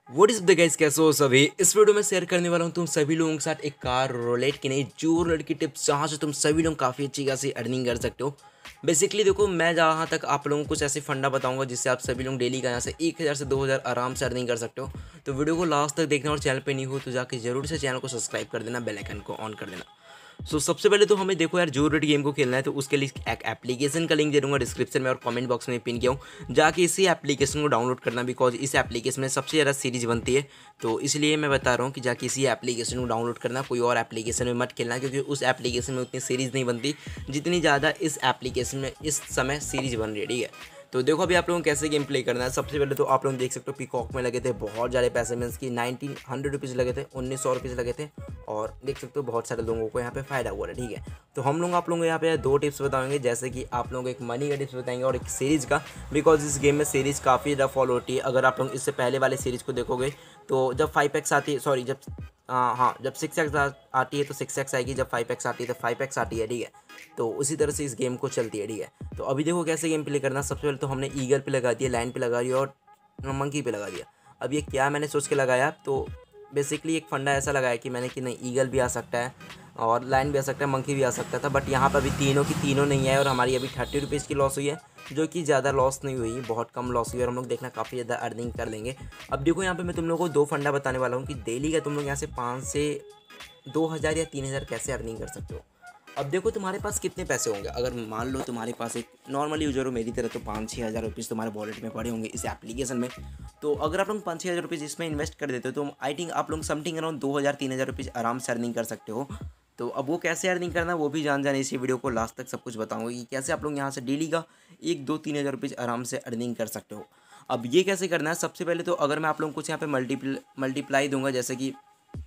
What is the guys, कैसे हो सभी। इस वीडियो में शेयर करने वाला हूँ तुम सभी लोगों के साथ एक कार रोलेट की नहीं जो रोलेट की टिप्स जहाँ से तुम सभी लोग काफ़ी अच्छी खासी अर्निंग कर सकते हो। बेसिकली देखो, मैं जहाँ तक आप लोगों को कुछ ऐसे फंडा बताऊंगा जिससे आप सभी लोग डेली का यहाँ से 1000 से 2000 आराम से अर्निंग कर सकते हो। तो वीडियो को लास्ट तक देखना और चैनल पे नहीं हो तो जाके जरूर से चैनल को सब्सक्राइब कर देना, बेल आइकन को ऑन कर देना। सबसे पहले तो हमें देखो यार, जो रेड गेम को खेलना है तो उसके लिए एक एप्लीकेशन का लिंक दे दूंगा डिस्क्रिप्शन में और कमेंट बॉक्स में पिन किया हूँ, जाके इसी एप्लीकेशन को डाउनलोड करना, बिकॉज इस एप्लीकेशन में सबसे ज़्यादा सीरीज बनती है। तो इसलिए मैं बता रहा हूँ कि जाके इसी एप्लीकेशन को डाउनलोड करना, कोई और एप्लीकेशन में मत खेलना, क्योंकि उस एप्लीकेशन में उतनी सीरीज़ नहीं बनती जितनी ज़्यादा इस एप्लीकेशन में इस समय सीरीज बन रही है। ठीक है, तो देखो अभी आप लोगों को कैसे गेम प्ले करना है। सबसे पहले तो आप लोग देख सकते हो पीकॉक में लगे थे बहुत ज़्यादा पैसे, मीन्स की 1900 लगे थे, 1900 लगे थे, और देख सकते हो बहुत सारे लोगों को यहाँ पे फ़ायदा हुआ है। ठीक है, तो हम लोग आप लोगों को यहाँ पे दो टिप्स बताएंगे, जैसे कि आप लोगों को एक मनी का टिप्स बताएंगे और एक सीरीज़ का, बिकॉज इस गेम में सीरीज़ काफ़ी ज़्यादा फॉलो होती है। अगर आप लोग इससे पहले वाले सीरीज़ को देखोगे तो जब 5x आती है, सॉरी जब हाँ जब 6x आती है तो 6x आएगी, जब 5x आती है तो 5x आती है। ठीक है, तो उसी तरह से इस गेम को चलती है। ठीक है, तो अभी देखो कैसे गेम प्ले करना। सबसे पहले तो हमने ईगल पे लगा दिया, लाइन पे लगा दिया और मंकी पे लगा दिया। अब ये क्या मैंने सोच के लगाया, तो बेसिकली एक फंडा ऐसा लगाया कि मैंने कि नहीं, ईगल भी आ सकता है और लाइन भी आ सकता है, मंकी भी आ सकता था, बट यहाँ पर अभी तीनों की तीनों नहीं आए और हमारी अभी 30 रुपीज़ की लॉस हुई है, जो कि ज़्यादा लॉस नहीं हुई, बहुत कम लॉस हुई और हम लोग देखना काफ़ी ज़्यादा अर्निंग कर लेंगे। अब देखो यहाँ पे मैं तुम लोगों को दो फंडा बताने वाला हूँ कि डेली का तुम लोग यहाँ से 5 से 2000 या 3000 कैसे अर्निंग कर सकते हो। अब देखो तुम्हारे पास कितने पैसे होंगे। अगर मान लो तुम्हारे पास एक नॉर्मल यूजर हो मेरी तरह, तो 5-6 हज़ार रुपीज़ तुम्हारे वॉलेट में पड़े होंगे इस एप्लीकेशन में। तो अगर आप लोग 5-6 हज़ार रुपीज़ इसमें इन्वेस्ट कर देते हो तो आई थिंक आप लोग समथिंग अराउंड 2000-3000 रुपीज़ आराम से अर्निंग कर सकते हो। तो अब वो कैसे अर्निंग करना वो भी जान जाने इसी वीडियो को लास्ट तक सब कुछ बताऊंगा कि कैसे आप लोग यहाँ से डेली का 1-2-3 हज़ार रुपीज़ आराम से अर्निंग कर सकते हो। अब ये कैसे करना है, सबसे पहले तो अगर मैं आप लोगों को कुछ यहाँ पे मल्टीप्लाई दूंगा, जैसे कि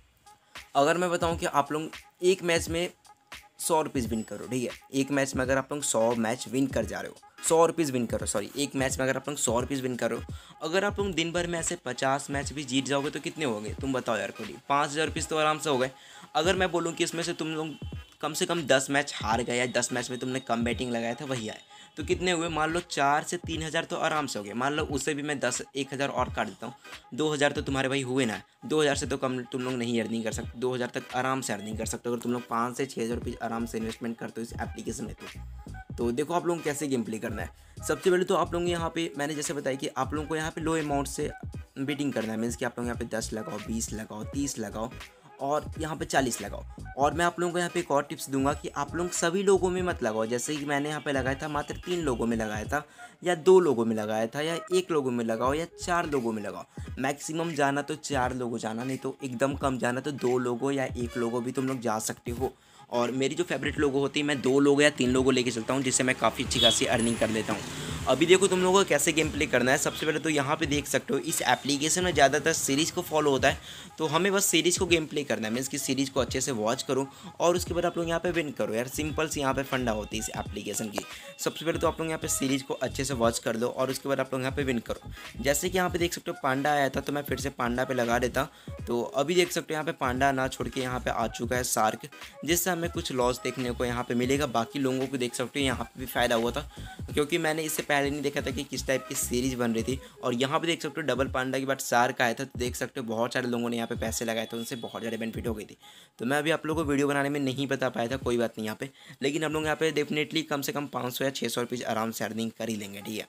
अगर मैं बताऊं कि आप लोग एक मैच में 100 रुपीज़ विन करो। ठीक है, एक मैच में अगर आप लोग 100 मैच विन कर जा रहे हो, 100 रुपीज़ विन करो, सॉरी एक मैच में अगर आप लोग 100 रुपीज़ विन करो, अगर आप लोग दिन भर में ऐसे 50 मैच भी जीत जाओगे तो कितने हो गए तुम बताओ यार, कोई 5000 रुपीज़ तो आराम से हो गए। अगर मैं बोलूँ कि इसमें से तुम लोग कम से कम 10 मैच हार गए या 10 मैच में तुमने कम बैटिंग लगाया था वही आए, तो कितने हुए, मान लो 4 से 3000 तो आराम से हो गए। मान लो उससे भी मैं 10-1000 और काट देता हूँ, 2000 तो तुम्हारे भाई हुए ना। 2000 से तो कम तुम लोग नहीं अर्निंग कर सकते, 2000 तक आराम से अर्निंग कर सकते हो अगर तुम लोग 5 से 6000 रुपये आराम से इन्वेस्टमेंट करते हो इस एप्लीकेशन में। तो देखो आप लोगों को कैसे गेम प्ले करना है। सबसे पहले तो आप लोग यहाँ पे मैंने जैसे बताया कि आप लोगों को यहाँ पे लो अमाउंट से बीटिंग करना है, मीन्स कि आप लोग यहाँ पे 10 लगाओ, 20 लगाओ, 30 लगाओ और यहाँ पे 40 लगाओ। और मैं आप लोगों को यहाँ पे एक और टिप्स दूंगा कि आप लोग सभी लोगों में मत लगाओ, जैसे कि मैंने यहाँ पे लगाया था मात्र 3 लोगों में लगाया था, या 2 लोगों में लगाया था, या 1 लोगों में लगाओ, या 4 लोगों में लगाओ। मैक्सिमम जाना तो 4 लोगों जाना, नहीं तो एकदम कम जाना तो 2 लोगों या 1 लोगों भी तुम लोग जा सकते हो। और मेरी जो फेवरेट लोगो होती है मैं 2 लोगों या 3 लोगों लेके चलता हूँ, जिससे मैं काफ़ी अच्छी खासी अर्निंग कर लेता हूँ। अभी देखो तुम लोगों को कैसे गेम प्ले करना है। सबसे पहले तो यहाँ पे देख सकते हो इस एप्लीकेशन में ज़्यादातर सीरीज़ को फॉलो होता है, तो हमें बस सीरीज़ को गेम प्ले करना है, मीन्स कि सीरीज़ को अच्छे से वॉच करो और उसके बाद आप लोग यहाँ पे विन करो यार। सिंपल सी यहाँ पे फंडा होती है इस एप्लीकेशन की। सबसे पहले तो आप लोग यहाँ पे सीरीज़ को अच्छे से वॉच कर दो और उसके बाद आप लोग यहाँ पे विन करो। जैसे कि यहाँ पे देख सकते हो पांडा आया था, तो मैं फिर से पांडा पे लगा देता। तो अभी देख सकते हो यहाँ पे पांडा ना छोड़ के यहाँ पे आ चुका है शार्क, जिससे हमें कुछ लॉस देखने को यहाँ पे मिलेगा। बाकी लोगों को देख सकते हो यहाँ पे भी फ़ायदा हुआ था, क्योंकि मैंने इससे पहले नहीं देखा था कि किस टाइप की सीरीज बन रही थी। और यहाँ पे देख सकते हो डबल पांडा के बाद शार्क आया था, तो देख सकते हो बहुत सारे लोगों ने यहाँ पे पैसे लगाए थे, उनसे बहुत ज़्यादा बेनिफिट हो गई थी। तो मैं अभी आप लोगों को वीडियो बनाने में नहीं बता पाया था, कोई बात नहीं यहाँ पे, लेकिन हम लोग यहाँ पे डेफिनेटली कम से कम 500 या 600 रुपीज़ आराम से अर्निंग कर ही लेंगे। ठीक है,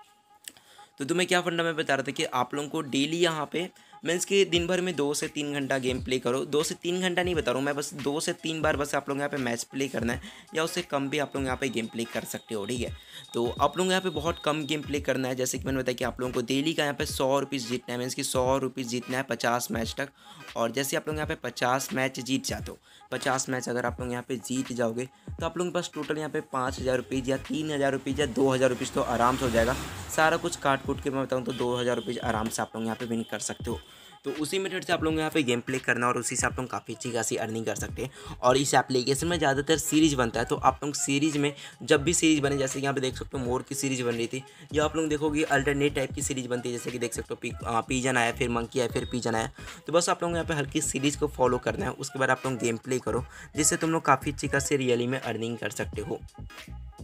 तो तुम्हें क्या फंडा मैं बता रहा था कि आप लोगों को डेली यहाँ पे मीन्स कि दिन भर में 2 से 3 घंटा गेम प्ले करो। 2 से 3 घंटा नहीं बता रहा हूँ मैं, बस 2 से 3 बार बस आप लोग यहाँ पे मैच प्ले करना है, या उससे कम भी आप लोग यहाँ पे गेम प्ले कर सकते हो। ठीक है, तो आप लोग यहाँ पे बहुत कम गेम प्ले करना है, जैसे कि मैंने बताया कि आप लोगों को डेली का यहाँ पे 100 रुपीज़ जीतना है, मीन्स कि 100 रुपीज़ जीतना है 50 मैच तक। और जैसे आप लोग यहाँ पे 50 मैच जीत जाते हो, 50 मैच अगर आप लोग यहाँ पे जीत जाओगे तो आप लोगों के पास टोटल यहाँ पे 5000 रुपीज़ या 3000 रुपीज़ या 2000 रुपीज़ तो आराम से हो जाएगा। सारा कुछ काट कूट के मैं बताऊँ तो 2000 रुपीज़ आराम से आप लोग यहाँ पे विन कर सकते हो। तो उसी मेथड से आप लोग यहाँ पे गेम प्ले करना और उसी से आप लोग काफ़ी अच्छी खासी अर्निंग कर सकते हैं। और इस एप्लीकेशन में ज़्यादातर सीरीज़ बनता है, तो आप लोग सीरीज़ में जब भी सीरीज़ बने, जैसे यहाँ पे देख सकते हो मोर की सीरीज़ बन रही थी, या आप लोग देखोगे अल्टरनेट टाइप की सीरीज़ बनती है, जैसे कि देख सकते हो पीजन आया, फिर मंकी आया, फिर पीजन आया। तो बस आप लोग यहाँ पे हल्की सीरीज़ को फॉलो करना है, उसके बाद आप लोग गेम प्ले करो, जिससे तुम लोग काफ़ी अच्छी खासी रियली में अर्निंग कर सकते हो।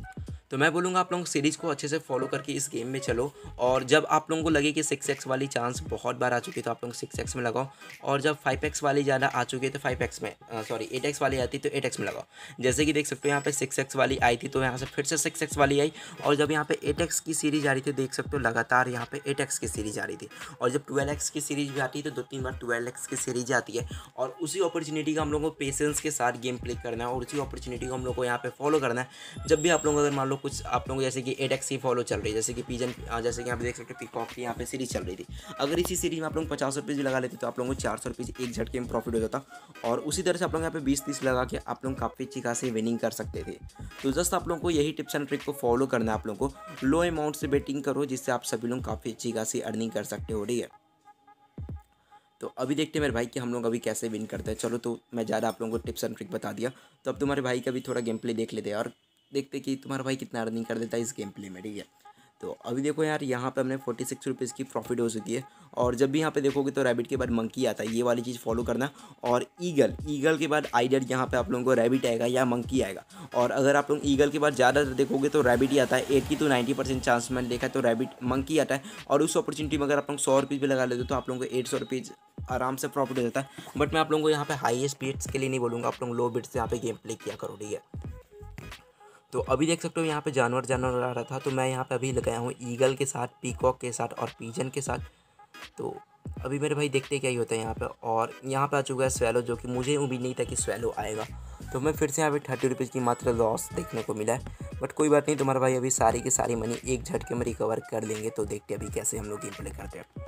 तो मैं बोलूँगा आप लोग सीरीज़ को अच्छे से फॉलो करके इस गेम में चलो, और जब आप लोगों को लगे कि 6x वाली चांस बहुत बार आ चुकी है तो आप लोग 6x में लगाओ, और जब 5x वाली ज़्यादा आ चुकी है तो 5x में सॉरी 8x वाली आती है तो 8x में लगाओ। जैसे कि देख सकते हो यहाँ पे 6x वाली आई थी तो यहाँ से फिर से 6x वाली आई, और जब यहाँ पे 8x की सीरीज आ रही थी देख सकते हो लगातार यहाँ पे 8x की सीरीज आ रही थी, और जब 12x की सीरीज भी आती है तो 2-3 बार 12x की सीरीज आती है। और उसी अपॉर्चुनिटी का हम लोगों को पेशेंस के साथ गेम प्ले करना है, और उसी अपॉर्चुनिटी को हम लोग को यहाँ पे फॉलो करना है। जब भी आप लोग अगर मान लो कुछ आप लोगों को जैसे कि 8x की फॉलो चल रही है, जैसे कि पीजन, जैसे कि यहाँ पे देख सकते हो पीकॉक की यहाँ पे सीरीज चल रही थी, अगर इसी सीरीज में आप लोग 50 रुपीज़ भी लगा लेते तो आप लोगों को 400 रुपीज़ एक झटके में प्रॉफिट हो जाता, और उसी तरह से आप लोग यहाँ पे 20-30 लगा के आप लोग काफ़ी अच्छी खासी विनिंग कर सकते थे। तो जस्ट आप लोगों को यही टिप्स एंड ट्रिक को फॉलो करना है। आप लोगों को लो अमाउंट से बेटिंग करो जिससे आप सभी लोग काफ़ी अच्छी खासी अर्निंग कर सकते हो, ठीक है। तो अभी देखते हैं मेरे भाई कि हम लोग अभी कैसे विन करते हैं। चलो, तो मैं ज़्यादा आप लोगों को टिप्स एंड ट्रिक बता दिया, तो अब तुम्हारे भाई का भी थोड़ा गेम प्ले देख लेते हैं और देखते कि तुम्हारा भाई कितना अर्निंग कर देता है इस गेम प्ले में, ठीक है। तो अभी देखो यार, यहाँ पे हमने 46 रुपीज़ की प्रॉफिट हो चुकी है, और जब भी यहाँ पे देखोगे तो रैबिट के बाद मंकी आता है, ये वाली चीज़ फॉलो करना, और ईगल के बाद आइडर यहाँ पे आप लोगों को रैबिट आएगा या मंकी आएगा, और अगर आप लोग ईगल के बाद ज़्यादा देखोगे तो रैबिट ही आता है। 80 to 90% चांस मैंने देखा है तो रैबिट मंकी आता है, और उस अपॉर्चुनिटी में अगर आप लोग 100 रुपीज़ भी लगा लेते हो तो आप लोगों को 800 रुपीज़ आराम से प्रॉफिट हो जाता है। बट मैं आप लोगों को यहाँ पे हाईएस्ट बिट्स के लिए नहीं बोलूँगा, आप लोग लो बिट्स से यहाँ पे गेम प्ले किया करो, ठीक है। तो अभी देख सकते हो यहाँ पे जानवर आ रहा था, तो मैं यहाँ पे अभी लगाया हूँ ईगल के साथ, पीकॉक के साथ और पीजन के साथ। तो अभी मेरे भाई देखते क्या ही होता है यहाँ पे, और यहाँ पे आ चुका है स्वैलो, जो कि मुझे उम्मीद नहीं था कि स्वैलो आएगा। तो मैं फिर से यहाँ पे 30 रुपीज़ की मात्र लॉस देखने को मिला है, बट कोई बात नहीं, तुम्हारा भाई अभी सारी की सारी मनी एक झटके में रिकवर कर लेंगे। तो देखते अभी कैसे हम लोग गेम प्ले करते हैं।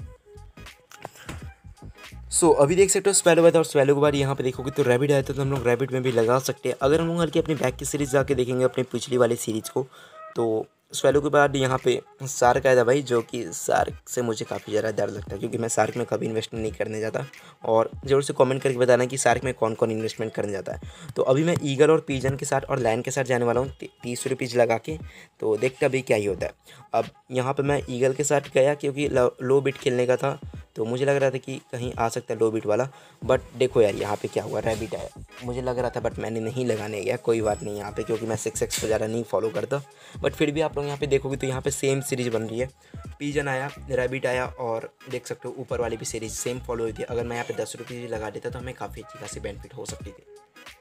अभी देख सकते हो स्वेलो बाद, और स्वेलो के बाद यहाँ पे देखोगे तो रैबिट आया था, तो हम लोग रैबिट में भी लगा सकते हैं। अगर हम लोग हल्की अपनी बैक की सीरीज़ जाके देखेंगे अपनी पिछली वाली सीरीज़ को, तो स्वेलो के बाद यहाँ पे शार्क आया था भाई, जो कि शार्क से मुझे काफ़ी ज़्यादा डर लगता है, क्योंकि मैं शार्क में कभी इन्वेस्टमेंट नहीं करने जाता। और ज़रूर से कमेंट करके बताना कि शार्क में कौन कौन इन्वेस्टमेंट करने जाता है। तो अभी मैं ईगल और पीजन के साथ और लैन के साथ जाने वाला हूँ 30 रुपीज़ लगा के। तो देखते अभी क्या ही होता है। अब यहाँ पर मैं ईगल के साथ गया क्योंकि लो बिट खेलने का था, तो मुझे लग रहा था कि कहीं आ सकता है लो बिट वाला। बट देखो यार, यहाँ पे क्या हुआ, रैबिट आया, मुझे लग रहा था, बट मैंने नहीं लगाने गया। कोई बात नहीं यहाँ पे, क्योंकि मैं 6x को ज़्यादा नहीं फॉलो करता। बट फिर भी आप लोग यहाँ पे देखोगे तो यहाँ पे सेम सीरीज़ बन रही है, पीजन आया, रैबिट आया, और देख सकते हो ऊपर वाली भी सीरीज़ सेम फॉलो हुई थी। अगर मैं यहाँ पे 10 रुपये लगा देता तो हमें काफ़ी अच्छी खासी बेनिफिट हो सकती थी।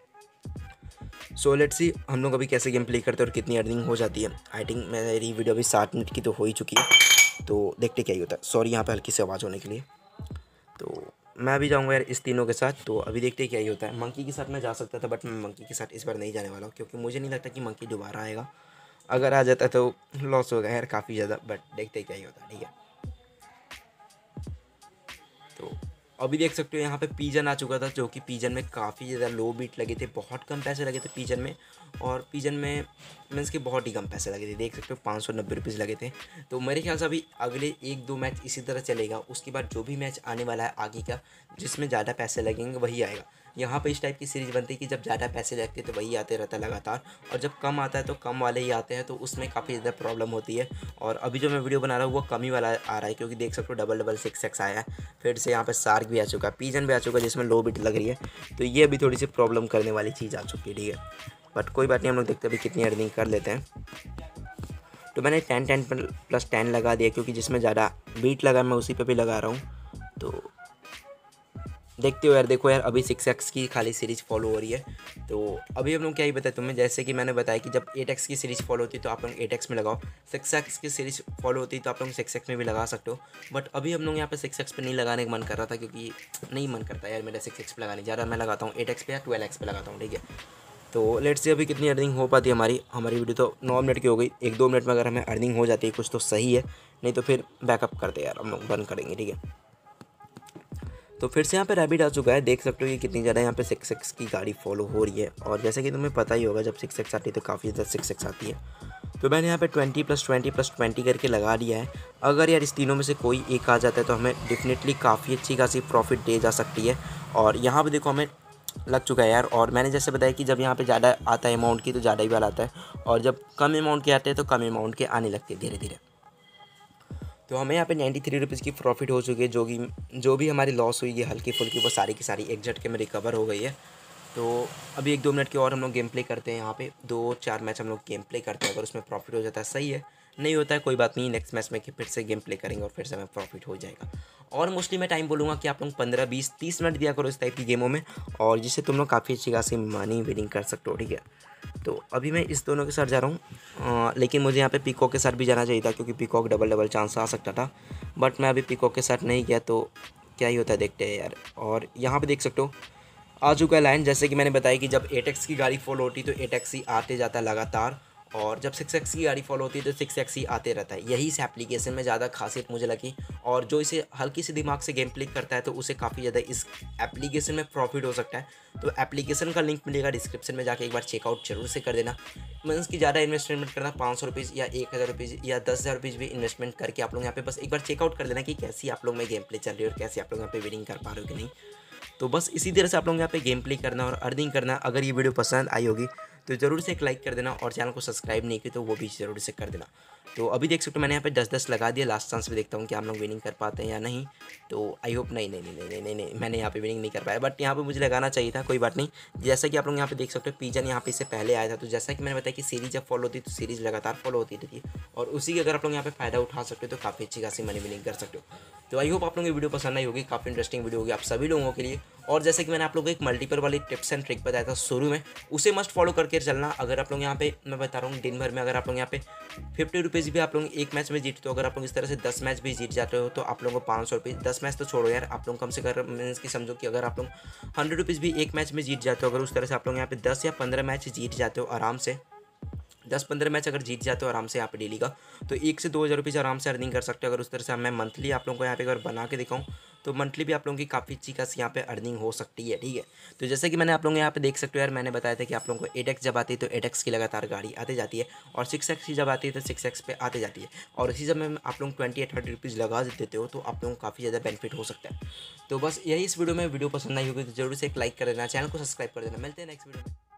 सो लेट्स सी हम लोग अभी कैसे गेम प्ले करते हैं और कितनी अर्निंग हो जाती है। आई थिंक मेरी वीडियो अभी 7 मिनट की तो हो ही चुकी है, तो देखते क्या ही होता है। सॉरी यहाँ पे हल्की सी आवाज़ होने के लिए। तो मैं अभी जाऊँगा यार इस तीनों के साथ, तो अभी देखते क्या ही होता है। मंकी के साथ मैं जा सकता था, बट मैं मंकी के साथ इस बार नहीं जाने वाला हूँ, क्योंकि मुझे नहीं लगता कि मंकी दोबारा आएगा। अगर आ जाता तो लॉस होगा यार काफ़ी ज़्यादा, बट देखते क्या ही होता है, ठीक है। तो अभी देख सकते हो यहाँ पे पीजन आ चुका था, जो कि पीजन में काफ़ी ज़्यादा लो बीट लगे थे, बहुत कम पैसे लगे थे पीजन में। और पीजन में मीन्स के बहुत ही कम पैसे लगे थे, देख सकते हो 590 रुपीज़ लगे थे। तो मेरे ख्याल से अभी अगले 1-2 मैच इसी तरह चलेगा। उसके बाद जो भी मैच आने वाला है आगे का, जिसमें ज़्यादा पैसे लगेंगे वही आएगा। यहाँ पे इस टाइप की सीरीज़ बनती है कि जब ज़्यादा पैसे लगते हैं तो वही आते रहता है लगातार, और जब कम आता है तो कम वाले ही आते हैं, तो उसमें काफ़ी ज़्यादा प्रॉब्लम होती है। और अभी जो मैं वीडियो बना रहा हूँ वो कम ही वाला आ रहा है, क्योंकि देख सकते हो डबल 6x आया है। फिर से यहाँ पे शार्क भी आ चुका है, पीजन भी आ चुका है जिसमें लो बिट लग रही है। तो ये अभी थोड़ी सी प्रॉब्लम करने वाली चीज़ आ चुकी है, ठीक है। बट कोई बात नहीं, हम लोग देखते हैं अभी कितनी अर्निंग कर लेते हैं। तो मैंने 10 + 10 लगा दिया, क्योंकि जिसमें ज़्यादा बीट लगा मैं उसी पे भी लगा रहा हूँ। तो देखते हो यार, देखो यार अभी 6x की खाली सीरीज़ फॉलो हो रही है। तो अभी हम लोग क्या ही बताए तुम्हें, जैसे कि मैंने बताया कि जब 8x की सीरीज़ फॉलो होती है तो आप लोग 8x में लगाओ, 6x की सीरीज़ फॉलो होती है तो आप लोग 6x में भी लगा सकते हो। बट अभी हम लोग यहाँ पे 6x पे नहीं लगाने का मन कर रहा था, क्योंकि नहीं मन करता यार मेरा 6x पे लगाने, ज़्यादा मैं लगाता हूँ 8x पे या 12x पे लगाता हूँ, ठीक है। तो लेट्स से अभी कितनी अर्निंग हो पाती है हमारी वीडियो तो 9 मिनट की हो गई। 1-2 मिनट में अगर हमें अर्निंग हो जाती है कुछ तो सही है, नहीं तो फिर बैकअप करते यार हम लोग बंद करेंगे, ठीक है। तो फिर से यहाँ पे रैबिट आ चुका है, देख सकते हो ये कितनी ज़्यादा यहाँ पे 6x की गाड़ी फॉलो हो रही है। और जैसे कि तुम्हें पता ही होगा, जब 6x आती है तो काफ़ी ज़्यादा 6x आती है। तो मैंने यहाँ पे 20 + 20 + 20 करके लगा दिया है। अगर यार इस तीनों में से कोई एक आ जाता है तो हमें डेफिनेटली काफ़ी अच्छी खासी प्रॉफिट दे जा सकती है। और यहाँ पर देखो हमें लग चुका है यार। और मैंने जैसे बताया कि जब यहाँ पे ज़्यादा आता है अमाउंट की तो ज़्यादा ही वाला आता है, और जब कम अमाउंट के आते हैं तो कम अमाउंट के आने लगते हैं धीरे धीरे। तो हमें यहाँ पे 93 रुपीज़ की प्रॉफिट हो चुकी है, जो भी हमारी लॉस हुई है हल्की फुल्की वो सारी की सारी एक झटके में रिकवर हो गई है। तो अभी 1-2 मिनट के और हम लोग गेम प्ले करते हैं। यहाँ पे 2-4 मैच हम लोग गेम प्ले करते हैं, अगर उसमें प्रॉफिट हो जाता है सही है, नहीं होता है कोई बात नहीं, नेक्स्ट मैच में फिर से गेम प्ले करेंगे और फिर से हमें प्रॉफिट हो जाएगा। और मोस्टली मैं टाइम बोलूँगा कि आप लोग 15-20-30 मिनट दिया करो इस टाइप की गेमों में, और जिससे तुम लोग काफ़ी अच्छी खासी मनी विनिंग कर सकते हो, ठीक है। तो अभी मैं इस दोनों के साथ जा रहा हूँ, लेकिन मुझे यहाँ पे पीकॉक के साथ भी जाना चाहिए था, क्योंकि पीकॉक डबल डबल चांस आ सकता था, बट मैं अभी पीकॉक के साथ नहीं गया, तो क्या ही होता है देखते हैं यार। और यहाँ पे देख सकते हो आ चुका है लाइन, जैसे कि मैंने बताया कि जब 8x की गाड़ी फॉलो होती है तो 8x ही आते जाता है लगातार, और जब 6x की गाड़ी फॉलो होती है तो 6x ही आते रहता है। यही इस एप्लीकेशन में ज़्यादा खासियत मुझे लगी, और जो इसे हल्की सी दिमाग से गेम प्ले करता है तो उसे काफ़ी ज़्यादा इस एप्लीकेशन में प्रॉफिट हो सकता है। तो एप्लीकेशन का लिंक मिलेगा डिस्क्रिप्शन में, जाके एक बार चेकआउट जरूर से कर देना। मीन्स कि ज़्यादा इन्वेस्टमेंट करना, 500 रुपीज़ या 1000 रुपीज़ या 10,000 रुपीज़ भी इन्वेस्टमेंट करके आप लोग यहाँ पे बस एक बार चेकआउट कर देना कि कैसी आप लोग में गेम प्ले चल रही है और कैसे आप लोग यहाँ पे विनिंग कर पा रहे हो कि नहीं। तो बस इसी तरह से आप लोग यहाँ पे गेम प्ले करना और अर्निंग करना। अगर ये वीडियो पसंद आई होगी तो ज़रूर से एक लाइक कर देना, और चैनल को सब्सक्राइब नहीं किया तो वो भी ज़रूर से कर देना। तो अभी देख सकते हो मैंने यहाँ पे 10-10 लगा दिया, लास्ट चांस पे देखता हूँ कि हम लोग विनिंग कर पाते हैं या नहीं। तो आई होप नहीं नहीं नहीं नहीं नहीं नहीं नहीं मैंने यहाँ पे विनिंग नहीं कर पाया, बट यहाँ पे मुझे लगाना चाहिए था, कोई बात नहीं। जैसा कि आप लोग यहाँ पे देख सकते हो पिजन यहाँ पे इससे पहले आया था, तो जैसा कि मैंने बताया कि सीरीज जब फॉलो होती है तो सीरीज लगातार फॉलो होती थी, और उसी के अगर आप लोग यहाँ पे फ़ायदा उठा सकते हो तो काफ़ी अच्छी खासी मनी विनिंग कर सकते हो। तो आई होप आप लोगों की वीडियो पसंद आई होगी, काफ़ी इंटरेस्टिंग वीडियो होगी आप सभी लोगों के लिए। और जैसे कि मैंने आप लोगों को एक मल्टीपल वाली टिप्स एंड ट्रिक बताया था शुरू में, उसे मस्ट फॉलो करके चलना। अगर आप लोग यहाँ पे, मैं बता रहा हूँ, दिन भर में अगर आप लोग यहाँ पे 50 रुपीज़ भी आप लोग एक मैच में जीतते हो, अगर आप लोग इस तरह से 10 मैच भी जीत जाते हो तो आप लोगों को 500 रुपये, 10 मैच तो छोड़ो यार, आप लोग कम से कम मीन्स की समझो कि अगर आप लोग 100 रुपीज़ भी एक मैच में जीत जाते हो, अगर उस तरह से आप लोग यहाँ पे 10 या 15 मैच जीत जाते हो आराम से, 10-15 मैच अगर जीत जाते हो आराम से यहाँ पे डेली का, तो 1 से 2 हज़ार रुपीज़ आराम से अर्निंग कर सकते हो। अगर उस तरह से मैं मंथली आप लोगों को यहाँ पे अगर बना के दिखाऊँ तो मंथली भी आप लोगों की काफ़ी अच्छी खासी यहाँ पे अर्निंग हो सकती है, ठीक है। तो जैसे कि मैंने आप लोगों को यहाँ पे देख सकते हो यार, मैंने बताया था कि आप लोगों को 8x जब आती है तो 8x की लगातार गाड़ी आती जाती है, और 6x की जब आती है तो 6x पे आती जाती है, और इसी जब में आप लोग 20 या 30 रुपीज़ लगा देते हो तो आप लोगों को काफ़ी ज़्यादा बेनिफिट हो सकता है। तो बस यही इस वीडियो में, वीडियो पसंद आई होगी तो जरूर से एक लाइक कर देना, चैनल को सब्सक्राइब कर देना। मिलते हैं नेक्स्ट वीडियो में।